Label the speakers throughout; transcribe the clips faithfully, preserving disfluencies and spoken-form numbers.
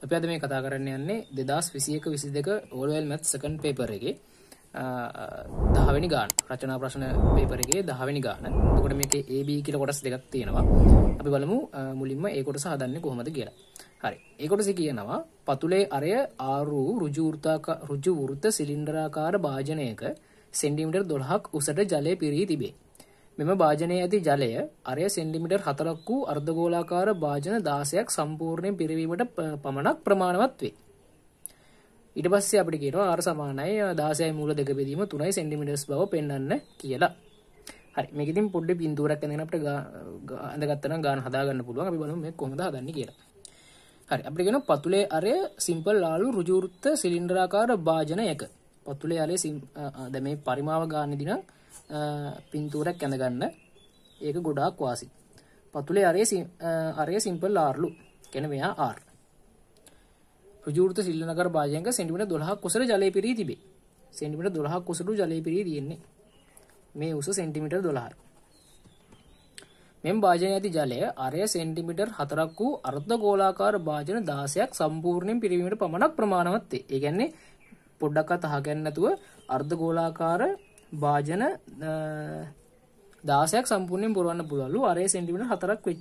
Speaker 1: අපි අද මේ කතා කරන්න යන්නේ දෙදාස් විසිඑක විසිදෙක O level maths second paper එකේ දහ වෙනි ගාන රචනා ප්‍රශ්න paper එකේ දහ වෙනි ගාන. එතකොට මේකේ A B කියලා කොටස් දෙකක් තියෙනවා. අපි බලමු මුලින්ම ඒ කොටස හදන්නේ කොහොමද කියලා. හරි. ඒ කොටසේ කියනවා පතුලේ අරය ආරු ඍජු වෘත්තාකාර ඍජු වෘත්ත සිලින්ඩරාකාර භාජනයක සෙන්ටිමීටර් දොළහක් උසට ජලය පිරී තිබේ. මෙම භාජනයේ ඇති ජලය අරය සෙන්ටිමීටර් හතරක් වූ අර්ධගෝලාකාර භාජන දහසයක් සම්පූර්ණයෙන් පිරවීමට පමණක් ප්‍රමාණවත් වේ. ඊට පස්සේ අපිට කියනවා R සමානයි දහසයි මූල දෙක බෙදීම තුනයි සෙන්ටිමීටර්ස් බව පෙන්වන්න කියලා. හරි. මේක ඉතින් පොඩ්ඩේ බින්දුවරක් ඇඳගෙන අපිට අඳගත්තා නම් ගාන හදා ගන්න පුළුවන්. අපි බලමු මේක කොහොමද හදන්නේ කියලා. හරි. අපිට කියනවා පතුලේ අරය සිම්පල් ලාලු ඍජු වෘත්ත සිලින්ඩරාකාර භාජනයක. පතුලේ අරය දැන් මේ පරිමාව ගානේදී නම් පින්තූරයක් ඇඳ ගන්න ඒක ගොඩාක් වාසි. පතුලේ අරය අරය සිම්පල් ආර්ලු. කියන්නේ මෙයා R. ඍජු වෘත්ත සිලින්ඩරාකාර භාජනයක සෙන්ටිමීටර් දොළහක් උසට ජලය පිරී තිබේ. සෙන්ටිමීටර් දොළහක් උසට ජලය පිරී තියෙන්නේ. මේ උස සෙන්ටිමීටර් දොළහයි. මෙම භාජනයේ ඇති ජලය අරය සෙන්ටිමීටර් හතරක් වූ අර්ධගෝලාකාර භාජන දහසයක් සම්පූර්ණයෙන් පිරවීමට පමණක් ප්‍රමාණවත් වේ. ඒ කියන්නේ පොඩ්ඩක්වත් අහගන්න නැතුව අර්ධගෝලාකාර භාජන දහසයක් සම්පූර්ණයෙන් පුරවන්න පුළුවන්ලු අරය සෙන්ටිමීටර් හතරක් වෙච්ච.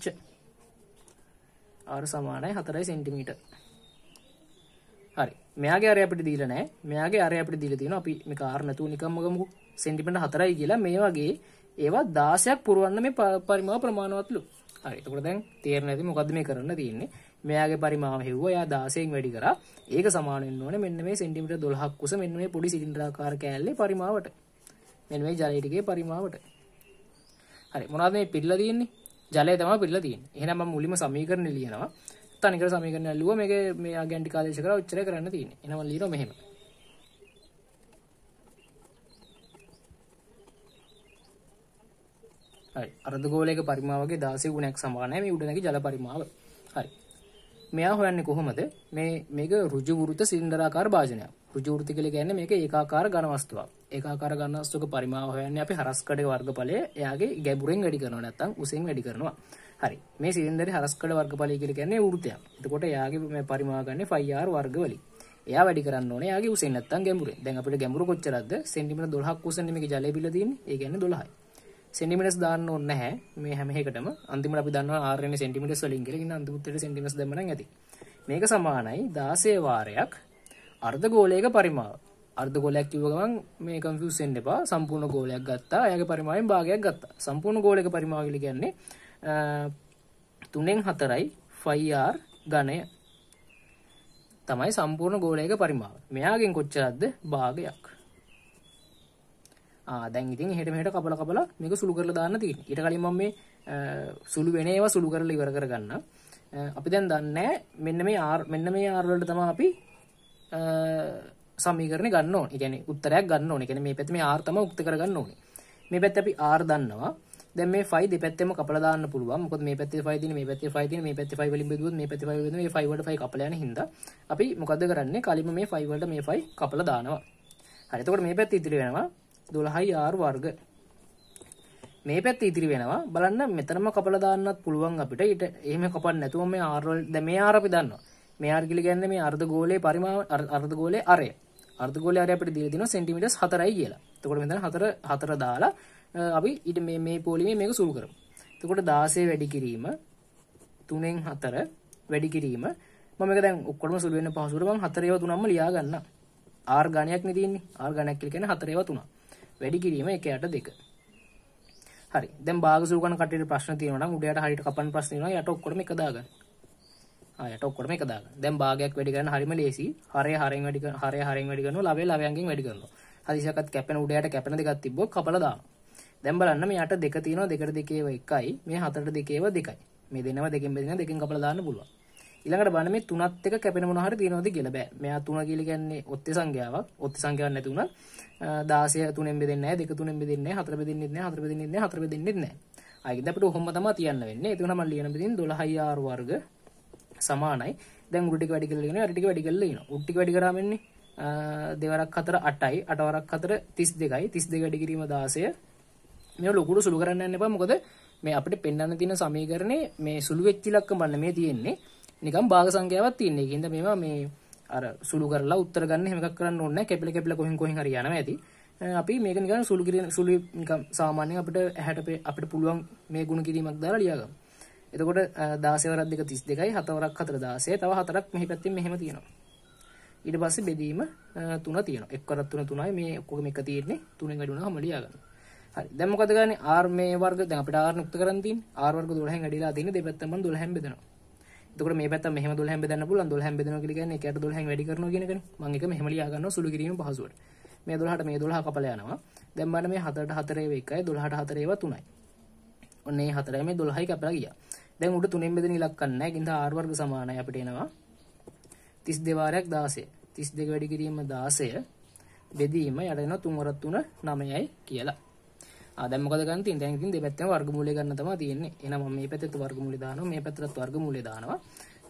Speaker 1: R සමානයි හතරයි සෙන්ටිමීටර්. හරි. මෙයාගේ අරය අපිට දීලා නැහැ. මෙයාගේ අරය අපිට දීලා තියෙනවා. අපි මේක R නැතුව නිකම්ම ගමුකෝ. සෙන්ටිමීටර් හතරයි කියලා මේ වගේ ඒවා දහසයක් පුරවන්න මේ පරිමාව ප්‍රමාණවත්ලු. හරි. එතකොට දැන් තේරෙන්නේ නැති මොකද්ද මේ කරන්න තියෙන්නේ? මෙයාගේ පරිමාව හෙව්වා. එයා දහසෙන් වැඩි කරා. ඒක සමාන වෙන්න ඕනේ මෙන්න මේ සෙන්ටිමීටර් දොළහක් උස මෙන්න මේ පොඩි සිලින්ඩරාකාර කෑල්ලේ පරිමාවට. මෙන්න මේ ජලය ටිකේ පරිමාවට. හරි. මොනවද මේ පිළිලා තියෙන්නේ? ජලය තමයි පිළිලා තියෙන්නේ. එහෙනම් මම මුලින්ම සමීකරණ ලියනවා. තනිකර සමීකරණ ලියුවා. මේක මේ ආගයන් ටික ආදේශ කරලා උච්චරය කරන්න තියෙන්නේ. එහෙනම් මම ලියනවා මෙහෙම. හරි. අර්ධගෝලයක පරිමාවගේ දහසය ගුණයක් සමානයි මේ උඩ නැගී ජල පරිමාව. හරි. මෙයා හොයන්නේ කොහොමද? මේ මේක ඍජු වෘත්ත සිලින්ඩරාකාර භාජනයක්. ඍජු වෘත්ත කියලා කියන්නේ මේක ඒකාකාර ඝන වස්තුවක්. ඒකාකාර ඝන වස්තුවක පරිමාව හොයන්නේ අපි හරස්කඩේ වර්ගඵලය එයාගේ ගැඹුරෙන් වැඩි කරනවා නැත්නම් උසෙන් වැඩි කරනවා. හරි. මේ සිලින්ඩරේ හරස්කඩ වර්ගඵලය කියලා කියන්නේ වෘත්තයක්. එතකොට එයාගේ මේ පරිමාව ගන්නේ ෆයි ආර් වර්ග වලින්. එයා වැඩි කරන්න ඕනේ එයාගේ උසෙන් නැත්නම් ගැඹුරෙන්. දැන් අපිට ගැඹුර කොච්චරද? සෙන්ටිමීටර් දොළහක් උසනේ මේක ජලය බිල තියෙන්නේ. ඒ කියන්නේ දොළහයි. සෙන්ටිමීටර්ස් දාන්න ඕනේ නැහැ මේ හැම එකටම. අන්තිමට අපි දන්නවා R එන්නේ සෙන්ටිමීටර්ස් වලින් කියලා. ඉතින් අන්තිම උත්තරේ සෙන්ටිමීටර්ස් දැම්ම නම් ඇති. මේක සමානයි දහසය වාරයක් අර්ධගෝලයක පරිමාව. අර්ධගෝලයක් කිව්ව ගමන් මේ කන්ෆියුස් වෙන්න එපා. සම්පූර්ණ ගෝලයක් ගත්තා. එයාගේ පරිමාවෙන් භාගයක් ගත්තා. සම්පූර්ණ ගෝලයක පරිමාව කියලා කියන්නේ තුනෙන් හතරයි ෆයි ආර් ඝනය. තමයි සම්පූර්ණ ගෝලයක පරිමාව. මෙයාගෙන් කොච්චරද? භාගයක්. ආ දැන් ඉතින් එහෙට මෙහෙට කපලා කපලා මේක සුළු කරලා දාන්න තියෙන්නේ. ඊට කලින් මම මේ සුළු වෙන ඒවා සුළු කරලා ඉවර කරගන්න. අපි දැන් දන්නේ මෙන්න මේ R මෙන්න මේ R වලට තමයි අපි සමීකරණේ ගන්න ඕනේ. ඒ කියන්නේ උත්තරයක් ගන්න ඕනේ. ඒ කියන්නේ මේ පැත්තේ මේ R තමයි උක්ත කරගන්න ඕනේ. මේ පැත්තේ අපි R දන්නවා. දැන් මේ ෆයි දෙපැත්තෙම කපලා දාන්න පුළුවන්. මොකද මේ පැත්තේ ෆයි තියෙන, මේ පැත්තේ ෆයි තියෙන, මේ පැත්තේ ෆයි වලින් බෙදුවොත් මේ පැත්තේ ෆයි වලින් මේ ෆයි වලට ෆයි කපලා යන හින්දා අපි මොකද්ද කරන්නේ? කලින්ම මේ ෆයි වලට මේ ෆයි කපලා දානවා. හරි. එතකොට මේ පැත්තේ ඉතිරි වෙනවා දොළහයි R වර්ග. මේ පැත්තේ ඉතිරි වෙනවා බලන්න මෙතනම කපලා දාන්නත් පුළුවන් අපිට. ඊට එහෙම කපන්න නැතුව මේ R වල දැන් මේ R අපි දන්නවා. මේ R කියලා කියන්නේ මේ අර්ධගෝලයේ පරිමාව අර්ධගෝලයේ අරය. අර්ධගෝලයේ අරය අපිට දීලා තියෙනවා සෙන්ටිමීටර්ස් හතරයි කියලා. එතකොට මෙතන හතර හතර දාලා අපි ඊට මේ මේ පොලිමේ මේක සුළු කරමු. එතකොට දහසය වැඩි කිරීම තුනෙන් හතර වැඩි කිරීම මම මේක දැන් ඔක්කොම සුළු වෙන්න පහසුවට මම හතර ඒවා තුනක්ම ලියා ගන්න. R ගණයක් නේ තියෙන්නේ. R ගණයක් කියලා කියන්නේ හතර ඒවා තුනක්. වැඩි කිරීම එක යට දෙක. හරි. දැන් භාග සුළු කරන කට්ටියට ප්‍රශ්න තියෙනවා නම් උඩයට හරියට කපන්න ප්‍රශ්න තියෙනවා යට ඔක්කොම එක දාගන්න. ආ යට ඔක්කොම එක දාගන්න. දැන් භාගයක් වැඩි කරන්න හරියම ලේසි. හරය හරයෙන් වැඩි කරන හරය හරයෙන් වැඩි කරනවා ලවය ලවයන්ගෙන් වැඩි කරනවා. හදිසියක්වත් කැපෙන උඩයට කැපෙන දෙකක් තිබ්බොත් කපලා දානවා. දැන් බලන්න මේ යට දෙක තියෙනවා දෙකට දෙකේව එකයි මේ හතරට දෙකේව දෙකයි. මේ දෙනව දෙකෙන් බෙදෙන දෙකෙන් කපලා දාන්න පුළුවන්. ඊළඟට බලන්න මේ තුනත් එක කැපෙන මොන හරි තියෙනවද කියලා බෑ. මෙයා තුන කියලා කියන්නේ ඔත්තේ සංඛ්‍යාවක්. ඔත්තේ සංඛ්‍යාවක් නැති උනත් දහසය තුනෙන් බෙදෙන්නේ නැහැ, දෙක තුනෙන් බෙදෙන්නේ නැහැ, හතර බෙදෙන්නේ නැහැ, හතර බෙදෙන්නේ නැහැ, හතර බෙදෙන්නේ නැහැ. ආයෙත් අපිට ඔහොම තමයි තියන්න වෙන්නේ. ඒක නම් මම ලියන බෙදින් දොළහයි R වර්ග සමානයි. දැන් උඩ ටික වැඩි කරලා ලියනවා, යට ටික වැඩි කරලා ලියනවා. උඩ ටික වැඩි කරාම එන්නේ දෙවරක් හතර අටයි, අට වරක් හතර තිස් දෙකයි, තිස් දෙක වැඩි කිරීම දහසය. මේ ලොකුට සුළු කරන්න යන්න එපා. මොකද මේ අපිට පෙන්වන්න තියෙන සමීකරණේ මේ සුළු වෙච්ච ඉලක්කම බලන්න මේ තියෙන්නේ නිකම් භාග සංඛ්‍යාවක් තියෙන. ඒකින්ද මේවා මේ අර සුළු කරලා උත්තර ගන්න එහෙම එකක් කරන්න ඕනේ නැහැ. කෙපිල කෙපිල කොහෙන් කොහෙන් හරි යනවා ඇති. අපි මේක නිකන් සුළු කිරීම සුළු නිකම් සාමාන්‍යයෙන් අපිට ඇහැට අපිට පුළුවන් මේ ගුණ කිරීමක් දාලා ලියා ගන්න. එතකොට දාසය වරක් දෙක තිස් දෙකයි හත වරක් හතර දාසය තව හතරක් මෙහි පැත්තෙන් මෙහෙම තියෙනවා. ඊට පස්සේ බෙදීම තුන තියෙනවා. එක් වරක් තුන තුනයි මේ ඔක්කොම එක තියෙන්නේ. තුනෙන් වැඩි වුණාම ලියා ගන්න. හරි. දැන් මොකද ගන්නේ? r මේ වර්ග දැන් අපිට r නුක්ත කරන් තියෙන්නේ. r වර්ග දොළහෙන් වැඩිලා තියෙන්නේ දෙපැත්තම දොළහෙන් බෙදනවා. එතකොට මේ පැත්ත මෙහෙම දොළහෙන් බෙදන්න පුළුවන්. දොළහෙන් බෙදනවා කියලා කියන්නේ එකට දොළහෙන් වැඩි කරනවා කියන එකනේ. මම එක මෙහෙම ලියා ගන්නවා සුළු කිරීම පහසුවට. මේ දොළහට මේ දොළහ කපලා යනවා. දැන් බලන්න මේ හතරට හතර ඒව එකයි දොළහට හතර ඒව තුනයි. ඔන්න මේ හතරයි මේ දොළහයි කපලා ගියා. දැන් උඩ තුනෙන් බෙදෙන ඉලක්කම් නැහැ. කින්ද r වර්ග සමානයි අපිට එනවා තිස් දෙක වාරයක් දාසය. තිස් දෙක වැඩි කිරීම දාසය බෙදීම යට වෙනවා තුන් වරක් තුන නවයයි කියලා. ආ දැන් මොකද ගන්න තියෙන්නේ? දැන් ඉතින් දෙපැත්තම වර්ගමූලය ගන්න තමයි තියෙන්නේ. එහෙනම් මම මේ පැත්තට වර්ගමූලය දානවා මේ පැත්තට වර්ගමූලය දානවා.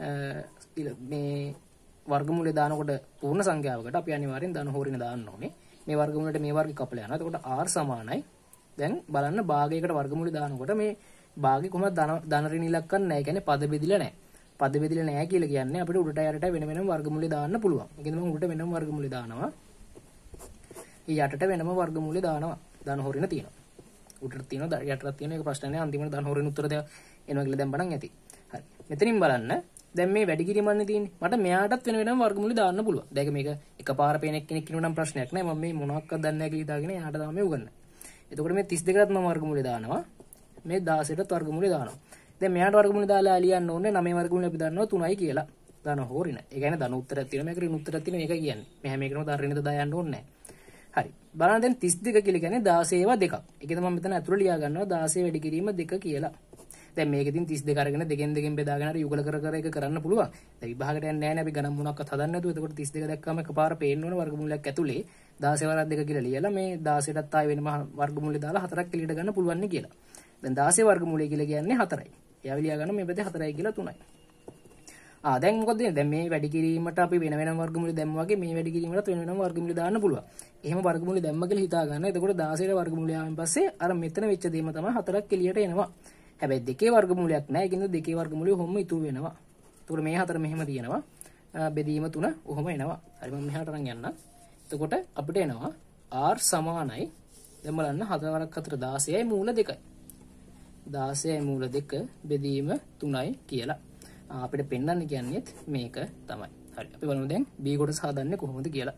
Speaker 1: මේ වර්ගමූලය දානකොට පූර්ණ සංඛ්‍යාවකට අපි අනිවාර්යෙන් ධන හෝරින දාන්න ඕනේ. මේ වර්ගමූලයට මේ වර්ගය කපලා යනවා. එතකොට r සමානයි. දැන් බලන්න භාගයකට වර්ගමූලය දානකොට මේ භාගය කොහොමද ධන ධන ඍණ ඉලක්කම් නැහැ. කියන්නේ පද බෙදිලා නැහැ. පද බෙදිලා නැහැ කියලා කියන්නේ අපිට උඩට යටට වෙන වෙනම වර්ගමූලය දාන්න පුළුවන්. ඒ කියන්නේ මම උඩට වෙනම වර්ගමූලය දානවා. ඊ යටට වෙනම වර්ගමූලය දානවා. ධන හෝරින තියෙනවා. උඩට තියෙනවා යටට තියෙන එක ප්‍රශ්න නැහැ. අන්තිමට ධන හෝරින උත්තර දෙක එනවා කියලා දැන් බලන්න ඇති. හරි. මෙතනින් බලන්න දැන් මේ වැඩි කිරීමන්නේ තියෙන්නේ. මට මෙයාටත් වෙන වෙනම වර්ගමූලය දාන්න පුළුවන්. දැන් මේක එකපාර පේන එක්කෙනෙක් කිනුව නම් ප්‍රශ්නයක් නැහැ. මම මේ මොනවාක්වත් දන්නේ නැහැ කියලා හිතාගෙන එයාට තමයි උගන්වන්නේ. එතකොට මේ තිස් දෙකටත් මම වර්ගමූලය දානවා. මේ දාසයටත් වර්ගමූලය දානවා. දැන් මෙයාට වර්ගමූලය දාලා ලියන්න ඕනේ නවය වර්ගමූලය අපි දන්නවා තුනයි කියලා. ධන හෝරින. ඒ කියන්නේ ධන උත්තරයක් තියෙනවා මේක ඍණ උත්තරයක් තියෙනවා මේක කියන්නේ. මෙහා මේකනම ධන ඍණද දායන්න ඕනේ නැහැ. හරි. බලන්න දැන් තිස් දෙක කියලා කියන්නේ දාසයව දෙකක්. ඒකද මම මෙතන අතුරු ලියා ගන්නවා දාසය වැඩි කිරීම දෙක කියලා. දැන් මේකෙදින් තිස් දෙක අරගෙන දෙකෙන් දෙකෙන් බෙදාගෙන හරි යුගල කර කර එක කරන්න පුළුවන්. දැන් විභාගයට යන්නේ නැහැ නේ අපි ගණන් මොනක්වත් හදන්නේ නැතුව. එතකොට තිස් දෙක දැක්කම එකපාර පේන්න ඕන වර්ගමූලයක් ඇතුලේ දාසය වරක් දෙක කියලා ලියලා මේ දාසයටත් ආයෙ වෙනම වර්ගමූලය දාලා හතරක් එළියට ගන්න පුළුවන් නේ කියලා. දැන් දාසය වර්ගමූලය කියලා කියන්නේ හතරයි. එයාව ලියා ගන්න මේ පැත්තේ හතරයි කියලා තුනයි. ආ දැන් මොකද දැන් මේ වැඩි කිරීමට අපි වෙන වෙනම වර්ගමූලය දැම්මා වගේ මේ වැඩි කිරීමටත් වෙන වෙනම වර්ගමූලය දාන්න පුළුවන්. එහෙම වර්ගමූලය දැම්ම කියලා හිතා ගන්න. එතකොට දාසයට වර්ගමූලය ආවෙන් පස්සේ අර මෙතන වෙච්ච දේම තමයි හතරක් එළියට එනවා. හැබැයි දෙකේ වර්ගමූලයක් නැහැ. ඒකින්ද දෙකේ වර්ගමූලය ඔහොම ඉතුරු වෙනවා. එතකොට මේ හතර මෙහෙම තියෙනවා. බෙදීම තුන ඔහොම එනවා. හරි මම මෙහාට අරන් යන්න. එතකොට අපිට එනවා r සමානයි. දැන් බලන්න හතර වරක් හතර දාසයයි මූල දෙකයි. දාසයයි මූල දෙක බෙදීම තුනයි කියලා. අපිට පෙන්වන්න කියන්නේත් මේක තමයි. හරි. අපි බලමු දැන් b කොටස හදන්නේ කොහොමද කියලා.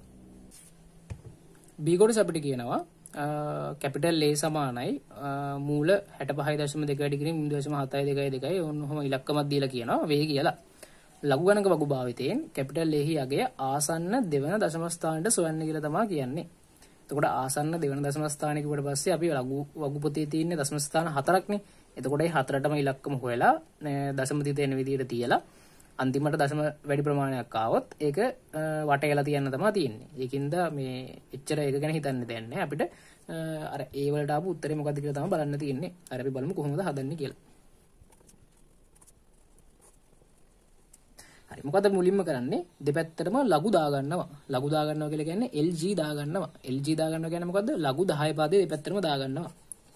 Speaker 1: b කොටස අපිට කියනවා කැපිටල් A සමානයි මූල හැට පහයි දශම දෙක වැඩි කිරීම බිංදුව දශම හතයි දෙකයි දෙකයි ඔන්නෝම ඉලක්කමක් දීලා කියනවා වේ කියලා. ලඝු ගණක වගු භාවිතයෙන් කැපිටල් A හි අගය ආසන්න දෙවන දශම ස්ථානයට සොයන්න කියලා තමයි කියන්නේ. එතකොට ආසන්න දෙවන දශම ස්ථානය කිව්වට පස්සේ අපි ලඝු වගු පොතේ තියෙන දශම ස්ථාන හතරක්නේ. එතකොට මේ හතරටම ඉලක්කම හොයලා දශම තිත එන විදිහට තියලා අන්තිමට දශම වැඩි ප්‍රමාණයක් ආවොත් ඒක වටේලා තියන්න තමයි තියෙන්නේ. ඒකින්ද මේ එච්චර ඒක ගැන හිතන්න දෙයක් නැහැ. අපිට අර ඒ වලට ආපු උත්තරේ මොකද්ද කියලා තමයි බලන්න තියෙන්නේ. අර අපි බලමු කොහොමද හදන්නේ කියලා. හරි මොකද මුලින්ම කරන්නේ දෙපැත්තටම ලඝු දා ගන්නවා. ලඝු දා ගන්නවා කියලා කියන්නේ L G දා ගන්නවා. L G දා ගන්නවා කියන්නේ මොකද්ද? ලඝු දහය පදේ දෙපැත්තටම දා ගන්නවා.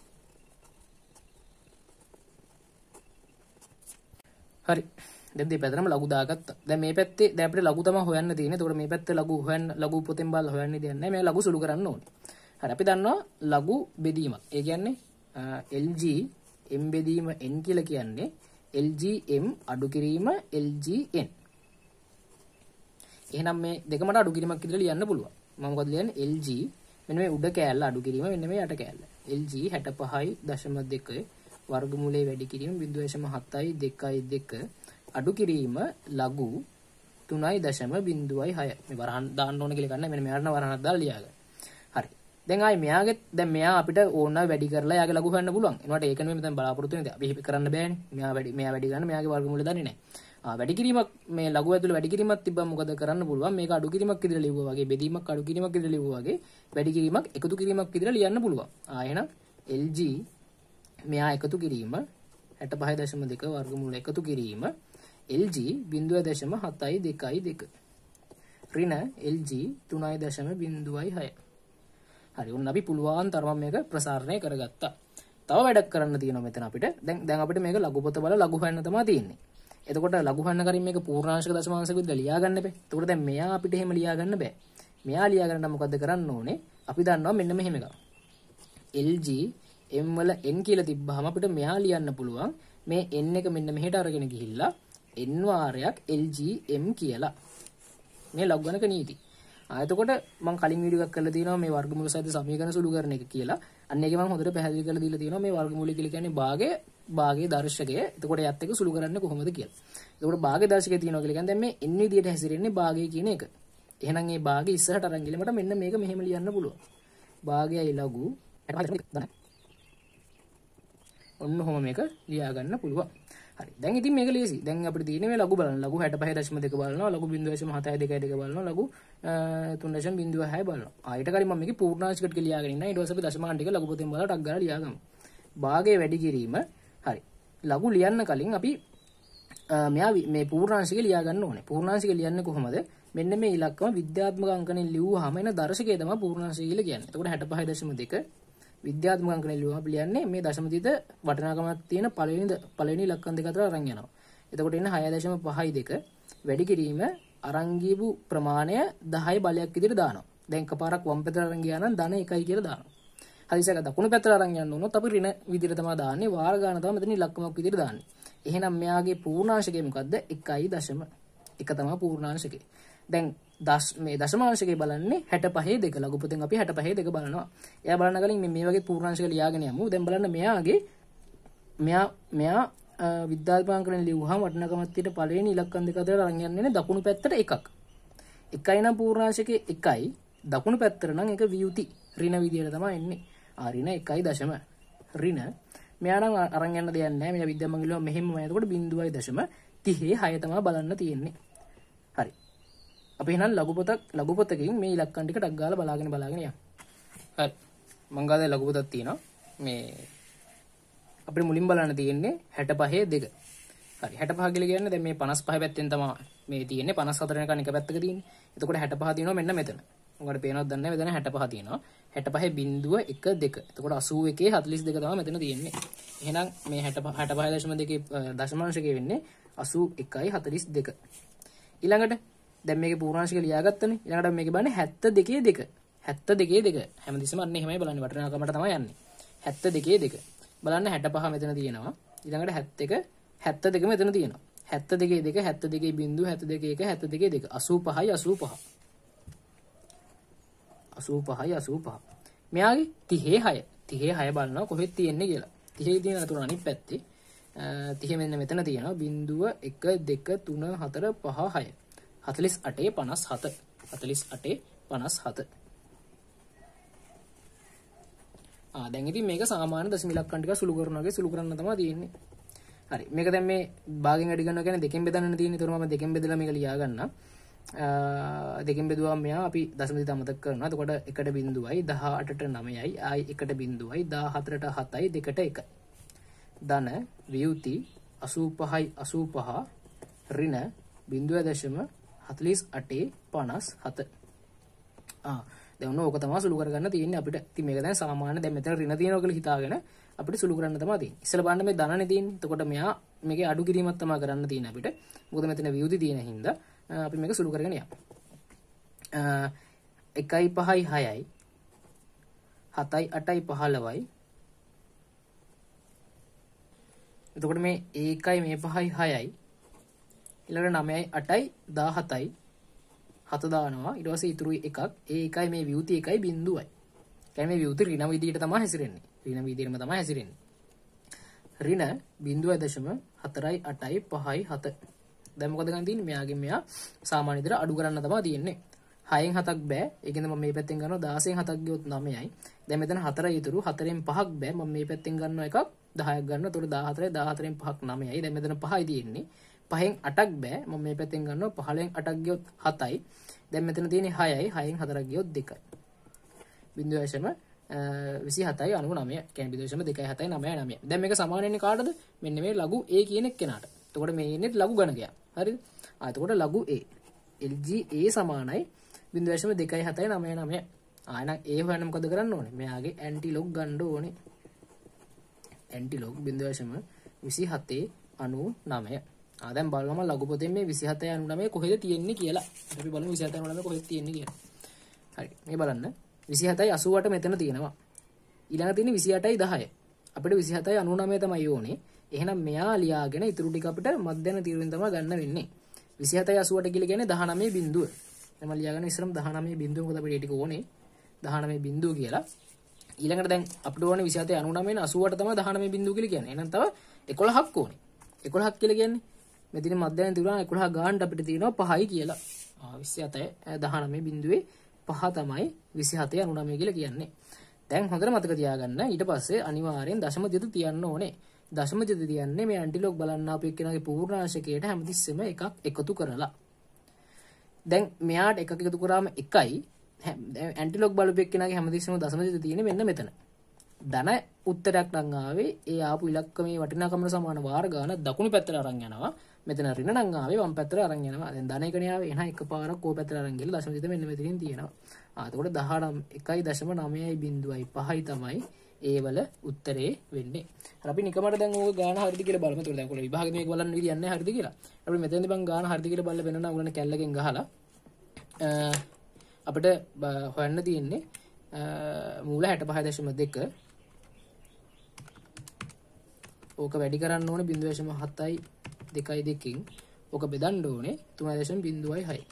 Speaker 1: හරි. දැන් දෙපැත්තටම ලඝු දාගත්තා. දැන් මේ පැත්තේ දැන් අපිට ලඝු තමයි හොයන්න තියෙන්නේ. ඒතකොට මේ පැත්තේ ලඝු හොයන්න ලඝු පොතෙන් බලලා හොයන්න දෙයක් නැහැ. මේ ලඝු සුළු කරන්න ඕනේ. හරි අපි දන්නවා ලඝු බෙදීමක්. ඒ කියන්නේ L G M බෙදීම n කියලා කියන්නේ L G M අඩු කිරීම L G n. එහෙනම් මේ දෙකමට අඩු කිරීමක් විදිහට ලියන්න පුළුවන්. මම මොකද ලියන්නේ L G මෙන්න මේ උඩ කෑල්ල අඩු කිරීම මෙන්න මේ යට කෑල්ල. L G හැට පහයි දශම දෙක වර්ගමූලයේ වැඩි කිරීම බිංදුව දශම හතයි දෙකයි දෙක අඩු කිරීම ලඝු තුනයි දශම බිංදුවයි හය. මේ වරහන් දාන්න ඕන කියලා ගන්න මෙන්න මෙයාට වරහනක් දාලා ලියාගන්න. හරි. දැන් ආයි මෙයාගේ දැන් මෙයා අපිට ඕන වැඩි කරලා යාගේ ලඝු හොයන්න පුළුවන්. ඒනට ඒක නෙමෙයි මම බලාපොරොත්තු වෙන්නේ. අපි කරන්න බෑනේ. මෙයා වැඩි මෙයා වැඩි ගන්න මෙයාගේ වර්ගමූලය දන්නේ නැහැ. ආ වැඩි කිරීමක් මේ ලඝු ඇතුළේ වැඩි කිරීමක් තිබ්බම මොකද කරන්න පුළුවන්? මේක අඩු කිරීමක් විදිහට ලියුවා වගේ බෙදීමක් අඩු කිරීමක් විදිහට ලියුවා වගේ වැඩි කිරීමක් එකතු කිරීමක් විදිහට ලියන්න පුළුවන්. ආ එහෙනම් L G මෙයා එකතු කිරීම හැට පහයි දශම දෙක වර්ගමූල එකතු කිරීම L G බිංදුව දශම හතයි දෙකයි දෙක ඍණ L G තුනයි දශම බිංදුවයි හය. හරි ඔන්න අපි පුළුවන් තරම් මේක ප්‍රසාරණය කරගත්තා. තව වැඩක් කරන්න තියෙනවා මෙතන අපිට. දැන් දැන් අපිට මේක ලඝු පොත බල ලඝු හොයන්න තමයි තියෙන්නේ. එතකොට ලඝු හන්න කරින් මේක පූර්ණාංශක දශමාංශක විදිහට ලියා ගන්න බෑ. එතකොට දැන් මෙයා අපිට එහෙම ලියා ගන්න බෑ. මෙයා ලියා ගන්න නම් මොකද්ද කරන්න ඕනේ? අපි දන්නවා මෙන්න මෙහෙම එකක්. L G M වල n කියලා තිබ්බහම අපිට මෙයා ලියන්න පුළුවන් මේ n එක මෙන්න මෙහෙට අරගෙන ගිහිල්ලා n වාරයක් L G M කියලා. මේ ලඝු ගණක නීති. ආ එතකොට මම කලින් වීඩියෝ එකක් කරලා තියෙනවා මේ වර්ගමූල සහිත සමීකරණ සුළු කරන එක කියලා. අන්න ඒකේ මම හොඳට පැහැදිලි කරලා දීලා තියෙනවා මේ වර්ගමූලය කියලා කියන්නේ භාගයේ භාගයේ දර්ශකය. එතකොට යත් එක සුළු කරන්නේ කොහොමද කියලා. එතකොට භාගයේ දර්ශකය තියෙනවා කියලා කියන්නේ දැන් මේ n විදියට හැසිරෙන්නේ භාගයේ කියන එක. එහෙනම් මේ භාගය ඉස්සරහට අරන් ගිහලා මට මෙන්න මේක මෙහෙම ලියන්න පුළුවන්. භාගයයි ලඝු ඔන්න ඔහොම මේක ලියා ගන්න පුළුවන්. හරි. දැන් ඉතින් මේක ලේසි. දැන් අපිට තියෙන්නේ මේ ලඝු බලන්න. ලඝු හැට පහ දශම දෙක බලනවා. ලඝු බිංදුව දශම හත දෙක දෙක බලනවා. ලඝු තුන දශම බිංදුව හය බලනවා. ආ ඊට කලින් මම මේකේ පූර්ණාංශික ටික ලියාගෙන ඉන්නා. ඊට පස්සේ අපි දශමාංශ ටික ලඝු පොතෙන් බලලා ටක් ගාලා ලියාගමු. භාගයේ වැඩි කිරීම. හරි. ලඝු ලියන්න කලින් අපි මෙයා මේ පූර්ණාංශික ලියා ගන්න ඕනේ. පූර්ණාංශික ලියන්නේ කොහොමද? මෙන්න මේ ඉලක්කම විද්‍යාත්මක අංකණයෙන් ලියුවාම එන දර්ශකය තමයි පූර්ණාංශය කියලා කියන්නේ. එතකොට හැට පහ දශම දෙක විද්‍යාත්මක අංකණයෙන් ලියුවාම අපි ලියන්නේ මේ දශම තිත වටිනාකමක් තියෙන පළවෙනි පළවෙනි ඉලක්කම් දෙක අතර අරන් යනවා. එතකොට එන්න හය දශම පහයි දෙක වැඩි කිරීම අරන් ගියපු ප්‍රමාණය දහය බලයක් විදිහට දානවා. දැන් එකපාරක් වම් පැත්තට අරන් ගියා නම් ධන එකයි කියලා දානවා. හදිසියක දකුණු පැත්තට අරන් යන්න උනොත් අපි ඍණ විදිහට තමයි දාන්නේ. වාර ගන්න තමයි මෙතන ඉලක්කමක් විදිහට දාන්නේ. එහෙනම් මෙයාගේ පූර්ණාංශකය මොකද්ද? එකයි දශම එක තමයි පූර්ණාංශකය. දැන් දශ මේ දශමාංශකේ බලන්නේ හැට පහේ දෙක. ලඝු පොතෙන් අපි හැට පහේ දෙක බලනවා. එයා බලන කලින් මේ මේ වගේ පූර්ණාංශක ලියාගෙන යමු. දැන් බලන්න මෙයාගේ මෙයා මෙයා විද්‍යාත්මකයෙන් ලියුවාම වටිනාකමක් තියෙන පළවෙනි ඉලක්කම් දෙක අතර අරන් යන්නේ දකුණු පැත්තට එකක්. එකයි නම් පූර්ණාංශකේ එකයි. දකුණු පැත්තට නම් එක වියුති ඍණ විදියට තමයි එන්නේ. ආ ඍණ එකයි දශම ඍණ මෙයා නම් අරන් යන්න දෙයක් නැහැ. මෙයා විද්‍යාත්මකයෙන් ලියුවා මෙහෙමම. එතකොට බිංදුවයි දශම තිහේ හය තමයි බලන්න තියෙන්නේ. හරි. අපි එහෙනම් ලඝු පොතක් ලඝු පොතකින් මේ ඉලක්කම් ටික ටක් ගාලා බලාගෙන බලාගෙන යන්න. හරි. මං ගාවේ ලඝු පොතක් තියෙනවා. මේ අපිට මුලින් බලන්න තියෙන්නේ හැට පහේ දෙක. හරි. හැට පහ කියලා කියන්නේ දැන් මේ පනස් පහ පැත්තෙන් තමයි මේ තියෙන්නේ. පනස් හතර වෙනකන් එක පැත්තක තියෙන්නේ. එතකොට හැට පහ තියෙනවා මෙන්න මෙතන. උඹට පේනවද දන්නේ නැහැ. මෙතන හැට පහ තියෙනවා. හැට පහේ බිංදුව එක දෙක. එතකොට අසූ එකේ හතළිස් දෙක තමයි මෙතන තියෙන්නේ. එහෙනම් මේ හැට පහ හැට පහ දශම දෙකේ දශමාංශකේ වෙන්නේ අසූ එකයි හතළිස් දෙක. ඊළඟට දැන් මේකේ පූර්ණාංශික ලියාගත්තනේ. ඊළඟට මේකේ බලන්නේ හැත්තෑ දෙකේ දෙක. හැත්තෑ දෙකේ දෙක. හැමදෙස්සම අන්න එහෙමයි බලන්නේ. වටිනාකමට තමයි යන්නේ. හැත්තෑ දෙකේ දෙක. බලන්න හැට පහ මෙතන තියෙනවා. ඊළඟට හැත්තෑ එක හැත්තෑ දෙක මෙතන තියෙනවා. හැත්තෑ දෙකේ දෙක හැත්තෑ දෙකේ බිංදුව හැත්තෑ දෙකේ එක හැත්තෑ දෙකේ දෙක. අසූ පහයි අසූ පහ. අසූ පහයි අසූ පහ. මෙයාගේ තිහේ හය. තිහේ හය බලනවා කොහෙද තියෙන්නේ කියලා. තිහේ තියෙන අතුර අනිත් පැත්තේ. තිහේ මෙන්න මෙතන තියෙනවා. බිංදුව එක දෙක තුන හතර පහ හය. හතළිස් අටේ පනස් හත. හතළිස් අටේ පනස් හත. ආ දැන් ඉතින් මේක සාමාන්‍ය දශම ඉලක්කම් ටික සුළු කරනවා වගේ සුළු කරන්න තමයි තියෙන්නේ. හරි. මේක දැන් මේ භාගෙන් වැඩි කරනවා කියන්නේ දෙකෙන් බෙදන්න තියෙන්නේ. ඒතර මම දෙකෙන් බෙදලා මේක ලියා ගන්නම්. දෙකෙන් බෙදුවාම මෙයා අපි දශම තිත අමතක කරනවා. එතකොට එකට බිංදුවයි දහඅටට නවයයි ආයි එකට බිංදුවයි දහහතරට හතයි දෙකට එකයි. ධන වියුති අසූ පහයි අසූ පහ ඍණ බිංදුව දශම හතළිස් අටේ පනස් හත. ආ දැන් ඔන්න ඕක තමයි සුළු කරගන්න තියෙන්නේ අපිට. ඉතින් මේක දැන් සාමාන්‍ය දැන් මෙතන ඍණ තියෙනවා කියලා හිතාගෙන අපිට සුළු කරන්න තමයි තියෙන්නේ. ඉස්සෙල්ලා බලන්න මේ ධනනේ තියෙන්නේ. එතකොට මෙයා මේකේ අඩු කිරීමක් තමයි කරන්න තියෙන්නේ අපිට. මොකද මෙතන වියුති තියෙන හින්දා අපි මේක සුළු කරගෙන යමු. එකයි පහයි හයයි හතයි අටයි පහළොවයි. එතකොට මේ ඒකයි මේ පහයි හයයි ඊළඟට නවයයි අටයි දහහතයි හත දානවා. ඊට පස්සේ ඉතුරු එකක්. ඒ එකයි මේ වියුති එකයි බිංදුවයි. කියන්නේ මේ වියුති ඍණ විදියට තමයි හැසිරෙන්නේ. ඍණ විදියටම තමයි හැසිරෙන්නේ. ඍණ බිංදුව දශම හතරයි අටයි පහයි හත. දැන් මොකද ගන්න තියෙන්නේ? මෙයාගෙන් මෙයා සාමාන්‍ය විදියට අඩු කරන්න තමයි තියෙන්නේ. හයෙන් හතක් බෑ. ඒකෙන්ද මම මේ පැත්තෙන් ගන්නවා දහයෙන් හතක් ගියොත් නවයයි. දැන් මෙතන හතරයි ඉතුරු. හතරෙන් පහක් බෑ. මම මේ පැත්තෙන් ගන්නවා එකක් දහයක් ගන්නවා. එතකොට දහහතරයි දහහතරෙන් පහක් නවයයි. දැන් මෙතන පහයි තියෙන්නේ. පහෙන් අටක් බෑ. මම මේ පැත්තෙන් ගන්නවා පහළෙන් අටක් ගියොත් හතයි. දැන් මෙතන තියෙන්නේ හයයි. හයෙන් හතරක් ගියොත් දෙකයි. බිංදුව දශම විසිහතයි අනූ නවය. කියන්නේ බිංදුව දශම දෙකයි හතයි නවයයි නවයයි. දැන් මේක සමාන වෙන්නේ කාටද? මෙන්න මේ ලඝු A කියන එක්කෙනාට. එතකොට මේ ඉන්නේ ලඝු ගණකයක්. හරිද? ආ එතකොට ලඝු A. L G A සමානයි බිංදුව දශම දෙකයි හතයි නවයයි නවයයි. ආ එහෙනම් A හොයන්න මොකද කරන්න ඕනේ? මෙයාගේ ඇන්ටි ලොග් ගන්න ඕනේ. ඇන්ටි ලොග් බිංදුව දශම විසිහතේ අනූ නවය. ආ දැන් බලමු ලඝු පොතේ මේ විසි හතයි අනූ නවයයි කොහෙද තියෙන්නේ කියලා. අපි බලමු විසි හතයි අනූ නවයයි කොහෙද තියෙන්නේ කියලා. හරි මේ බලන්න විසි හතයි අසූ අට මෙතන තියෙනවා. ඊළඟ තියෙන්නේ විසි අටයි දහය. අපිට විසි හතයි අනූ නවය තමයි ඕනේ. එහෙනම් මෙයා ලියාගෙන ඊටු ටික අපිට මධ්‍යන තීරුවෙන් තමයි ගන්න වෙන්නේ. විසි හතයි අසූ අට කියලා කියන්නේ දහනවය බිංදුව. එතන ලියාගෙන ඉස්සරම දහනවය බිංදුව මොකද අපිට ටික ඕනේ. දහනවය බිංදුව කියලා. ඊළඟට දැන් අපිට ඕනේ විසි හතයි අනූ නවයෙන් අසූ අට තමයි දහනවය බිංදුව කියලා කියන්නේ. එහෙනම් තව එකොළහක් ඕනේ. එකොළහක් කියලා කියන්නේ මෙතන මධ්‍යන තීරුව එකොළහ ගානට අපිට තියෙනවා පහයි කියලා. ආ විසි හතයි දහනවය බිංදුවේ පහ තමයි විසි හතයි අනූ නවය කියලා කියන්නේ. දැන් හොඳට මතක තියාගන්න ඊට පස්සේ අනිවාර්යෙන් දශම දෙක තියන්න ඕනේ. දශම දෙක තියන්නේ මේ ඇන්ටිලොග් බලන්න අපේ කෙනාගේ පූර්ණාංශකයට හැමතිස්සෙම එකක් එකතු කරලා. දැන් මෙයාට එකක් එකතු කරාම එකයි. දැන් ඇන්ටිලොග් බලපෙක් කෙනාගේ හැමතිස්සෙම දශම දෙක තියෙන්නේ මෙන්න මෙතන. ධන උත්තරයක් නම් ආවේ ඒ ආපු ඉලක්කමේ වටිනාකමට සමාන වාර ගාන දකුණු පැත්තට අරන් යනවා. මෙතන ඍණ නම් ආවේ වම් පැත්තට අරන් යනවා. දැන් ධන එකනේ ආවේ එහෙනම් එකපාරක් කෝ පැත්තට අරන් ගිහලා දශම දෙක මෙන්න මෙතනින් තියෙනවා. ආ එතකොට දහනවය එකයි දශම නවයයි බිංදුවයි පහයි තමයි ඒ වල උත්තරේ වෙන්නේ. හරි අපි නිකමට දැන් ඕක ගාන හරිද කියලා බලමු. ඒතකොට දැන් කොළ විභාගෙ මේක බලන්න විදියක් නැහැ හරිද කියලා. අපි මෙතෙන්දී බං ගාන හරිද කියලා බලලා වෙනවනම් උගලන කැල්ලකින් ගහලා අපිට හොයන්න තියෙන්නේ මූල හැට පහ දශම දෙක ඕක වැඩි කරන්න ඕනේ බිංදුව දශම හතයි දෙකයි දෙකකින් ඕක බෙදන්න ඕනේ තුන දශම බිංදුවයි හයයි.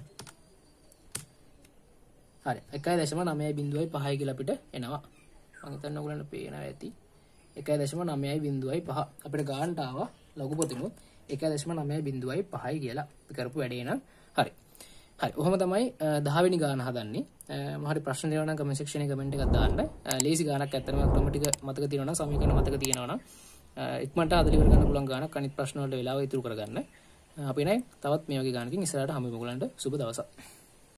Speaker 1: හරි එකයි දශම නවයයි බිංදුවයි පහයි කියලා අපිට එනවා. මම හිතන්නේ ඔයගොල්ලන්ට පේනවා ඇති. එකයි දශම නවයයි බිංදුවයි පහ අපිට ගානට ආවා ලඝු පොතෙමුත් එකයි දශම නවයයි බිංදුවයි පහයි කියලා අපි කරපු වැඩේ නම් හරි. හරි ඔහොම තමයි දහ වෙනි ගාන හදන්නේ. මම හරි ප්‍රශ්න දෙනවා නම් කමෙන්ට් සෙක්ෂන් එකේ කමෙන්ට් එකක් දාන්න. ලේසි ගානක් ඇත්තටම ක්‍රම ටික මතක තියෙනවා නම් සමීකරණ මතක තියෙනවා නම් ඉක්මනට හදලා ඉවර ගන්න පුළුවන් ගානක් අනිත් ප්‍රශ්න වලට වෙලාව ඉතුරු කරගන්න. අපි නයි තවත් මේ වගේ ගානකින් ඉස්සරහට හම්බෙමු. ඔයගොල්ලන්ට සුබ දවසක්.